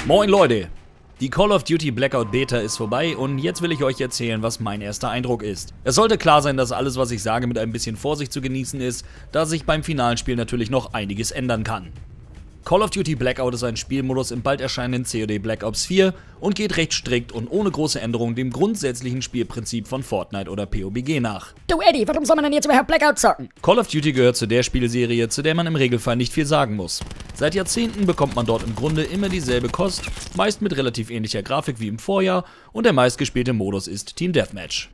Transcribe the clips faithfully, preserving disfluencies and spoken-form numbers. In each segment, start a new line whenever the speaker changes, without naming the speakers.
Moin Leute! Die Call of Duty Blackout Beta ist vorbei und jetzt will ich euch erzählen, was mein erster Eindruck ist. Es sollte klar sein, dass alles, was ich sage, mit ein bisschen Vorsicht zu genießen ist, da sich beim finalen Spiel natürlich noch einiges ändern kann. Call of Duty Blackout ist ein Spielmodus im bald erscheinenden C O D Black Ops vier und geht recht strikt und ohne große Änderungen dem grundsätzlichen Spielprinzip von Fortnite oder P U B G nach.
Du Eddie, warum soll man denn jetzt überhaupt Blackout zocken?
Call of Duty gehört zu der Spieleserie, zu der man im Regelfall nicht viel sagen muss. Seit Jahrzehnten bekommt man dort im Grunde immer dieselbe Kost, meist mit relativ ähnlicher Grafik wie im Vorjahr, und der meistgespielte Modus ist Team Deathmatch.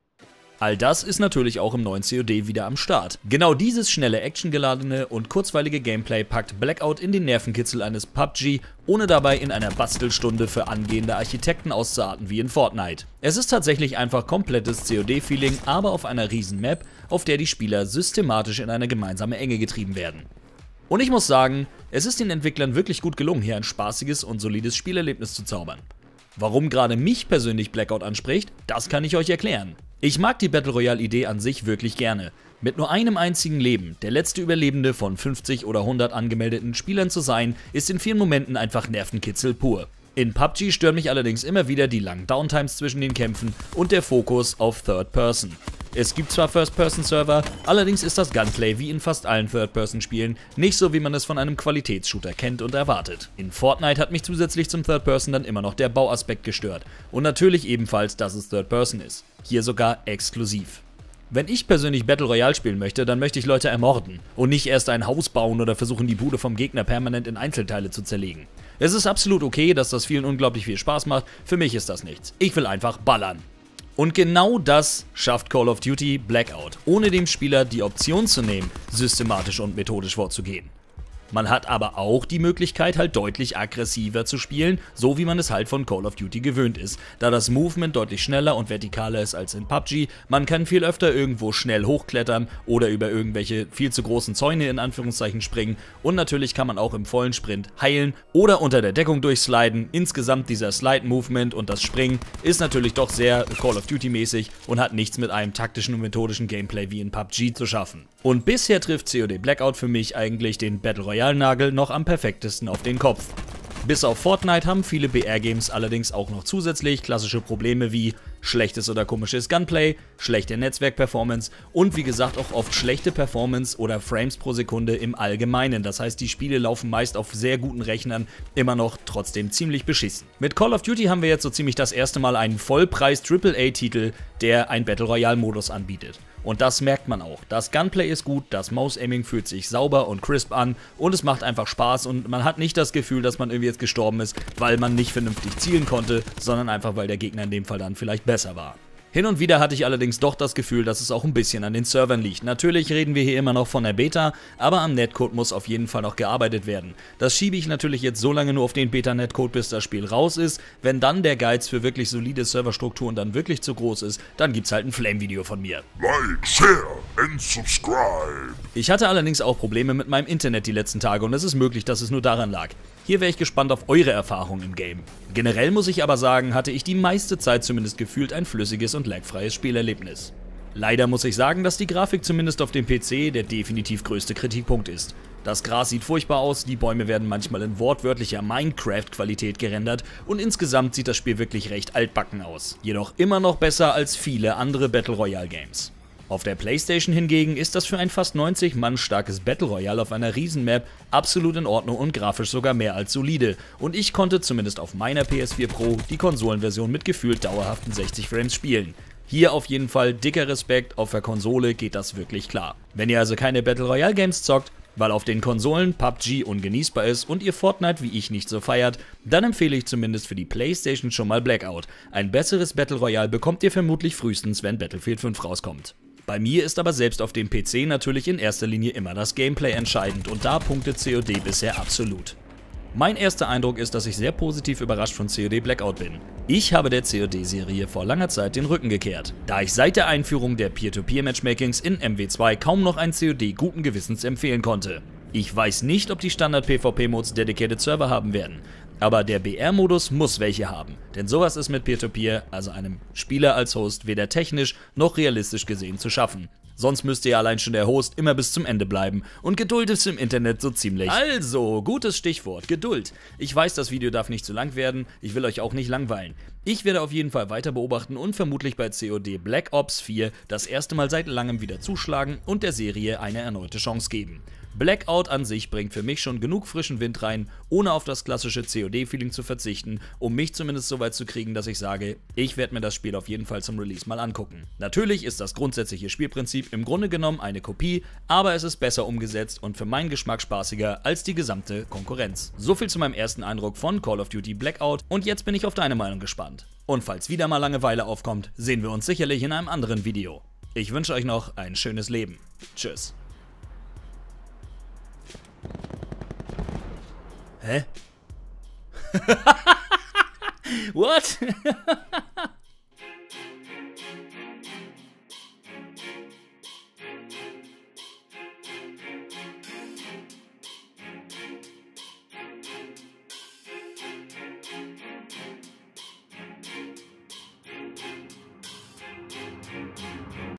All das ist natürlich auch im neuen C O D wieder am Start. Genau dieses schnelle, actiongeladene und kurzweilige Gameplay packt Blackout in den Nervenkitzel eines P U B G, ohne dabei in einer Bastelstunde für angehende Architekten auszuarten wie in Fortnite. Es ist tatsächlich einfach komplettes C O D-Feeling, aber auf einer riesen Map, auf der die Spieler systematisch in eine gemeinsame Enge getrieben werden. Und ich muss sagen, es ist den Entwicklern wirklich gut gelungen, hier ein spaßiges und solides Spielerlebnis zu zaubern. Warum gerade mich persönlich Blackout anspricht, das kann ich euch erklären. Ich mag die Battle Royale Idee an sich wirklich gerne. Mit nur einem einzigen Leben, der letzte Überlebende von fünfzig oder hundert angemeldeten Spielern zu sein, ist in vielen Momenten einfach Nervenkitzel pur. In P U B G stören mich allerdings immer wieder die langen Downtimes zwischen den Kämpfen und der Fokus auf Third Person. Es gibt zwar First-Person-Server, allerdings ist das Gunplay wie in fast allen Third-Person-Spielen nicht so, wie man es von einem Qualitätsshooter kennt und erwartet. In Fortnite hat mich zusätzlich zum Third-Person dann immer noch der Bauaspekt gestört und natürlich ebenfalls, dass es Third-Person ist. Hier sogar exklusiv. Wenn ich persönlich Battle Royale spielen möchte, dann möchte ich Leute ermorden und nicht erst ein Haus bauen oder versuchen, die Bude vom Gegner permanent in Einzelteile zu zerlegen. Es ist absolut okay, dass das vielen unglaublich viel Spaß macht, für mich ist das nichts. Ich will einfach ballern. Und genau das schafft Call of Duty Blackout, ohne dem Spieler die Option zu nehmen, systematisch und methodisch vorzugehen. Man hat aber auch die Möglichkeit, halt deutlich aggressiver zu spielen, so wie man es halt von Call of Duty gewöhnt ist, da das Movement deutlich schneller und vertikaler ist als in P U B G, man kann viel öfter irgendwo schnell hochklettern oder über irgendwelche viel zu großen Zäune in Anführungszeichen springen und natürlich kann man auch im vollen Sprint heilen oder unter der Deckung durchsliden. Insgesamt dieser Slide-Movement und das Springen ist natürlich doch sehr Call of Duty mäßig und hat nichts mit einem taktischen und methodischen Gameplay wie in P U B G zu schaffen. Und bisher trifft C O D Blackout für mich eigentlich den Battle Royale Nagel noch am perfektesten auf den Kopf. Bis auf Fortnite haben viele B R-Games allerdings auch noch zusätzlich klassische Probleme wie schlechtes oder komisches Gunplay, schlechte Netzwerk-Performance und wie gesagt auch oft schlechte Performance oder Frames pro Sekunde im Allgemeinen. Das heißt, die Spiele laufen meist auf sehr guten Rechnern immer noch trotzdem ziemlich beschissen. Mit Call of Duty haben wir jetzt so ziemlich das erste Mal einen Vollpreis-Triple A-Titel, der einen Battle Royale-Modus anbietet. Und das merkt man auch. Das Gunplay ist gut, das Mouse-Aiming fühlt sich sauber und crisp an und es macht einfach Spaß und man hat nicht das Gefühl, dass man irgendwie jetzt gestorben ist, weil man nicht vernünftig zielen konnte, sondern einfach, weil der Gegner in dem Fall dann vielleicht besser war. Hin und wieder hatte ich allerdings doch das Gefühl, dass es auch ein bisschen an den Servern liegt. Natürlich reden wir hier immer noch von der Beta, aber am Netcode muss auf jeden Fall noch gearbeitet werden. Das schiebe ich natürlich jetzt so lange nur auf den Beta-Netcode, bis das Spiel raus ist. Wenn dann der Geiz für wirklich solide Serverstrukturen dann wirklich zu groß ist, dann gibt's halt ein Flame-Video von mir.
Like, share and subscribe.
Ich hatte allerdings auch Probleme mit meinem Internet die letzten Tage und es ist möglich, dass es nur daran lag. Hier wäre ich gespannt auf eure Erfahrungen im Game. Generell muss ich aber sagen, hatte ich die meiste Zeit zumindest gefühlt ein flüssiges und lagfreies Spielerlebnis. Leider muss ich sagen, dass die Grafik zumindest auf dem P C der definitiv größte Kritikpunkt ist. Das Gras sieht furchtbar aus, die Bäume werden manchmal in wortwörtlicher Minecraft-Qualität gerendert und insgesamt sieht das Spiel wirklich recht altbacken aus. Jedoch immer noch besser als viele andere Battle Royale Games. Auf der PlayStation hingegen ist das für ein fast neunzig Mann starkes Battle Royale auf einer Riesenmap absolut in Ordnung und grafisch sogar mehr als solide. Und ich konnte zumindest auf meiner P S vier Pro die Konsolenversion mit gefühlt dauerhaften sechzig Frames spielen. Hier auf jeden Fall dicker Respekt, auf der Konsole geht das wirklich klar. Wenn ihr also keine Battle Royale Games zockt, weil auf den Konsolen P U B G ungenießbar ist und ihr Fortnite wie ich nicht so feiert, dann empfehle ich zumindest für die PlayStation schon mal Blackout. Ein besseres Battle Royale bekommt ihr vermutlich frühestens, wenn Battlefield fünf rauskommt. Bei mir ist aber selbst auf dem P C natürlich in erster Linie immer das Gameplay entscheidend und da punktet C O D bisher absolut. Mein erster Eindruck ist, dass ich sehr positiv überrascht von C O D Blackout bin. Ich habe der C O D-Serie vor langer Zeit den Rücken gekehrt, da ich seit der Einführung der Peer-to-Peer-Matchmakings in M W zwei kaum noch ein C O D guten Gewissens empfehlen konnte. Ich weiß nicht, ob die Standard-PvP-Modes Dedicated Server haben werden, aber der B R-Modus muss welche haben, denn sowas ist mit Peer-to-Peer, also einem Spieler als Host, weder technisch noch realistisch gesehen zu schaffen. Sonst müsste ja allein schon der Host immer bis zum Ende bleiben. Und Geduld ist im Internet so ziemlich. Also, gutes Stichwort, Geduld. Ich weiß, das Video darf nicht zu lang werden, ich will euch auch nicht langweilen. Ich werde auf jeden Fall weiter beobachten und vermutlich bei C O D Black Ops vier das erste Mal seit langem wieder zuschlagen und der Serie eine erneute Chance geben. Blackout an sich bringt für mich schon genug frischen Wind rein, ohne auf das klassische C O D-Feeling zu verzichten, um mich zumindest so weit zu kriegen, dass ich sage, ich werde mir das Spiel auf jeden Fall zum Release mal angucken. Natürlich ist das grundsätzliche Spielprinzip im Grunde genommen eine Kopie, aber es ist besser umgesetzt und für meinen Geschmack spaßiger als die gesamte Konkurrenz. So viel zu meinem ersten Eindruck von Call of Duty Blackout und jetzt bin ich auf deine Meinung gespannt. Und falls wieder mal Langeweile aufkommt, sehen wir uns sicherlich in einem anderen Video. Ich wünsche euch noch ein schönes Leben. Tschüss. Hä? What?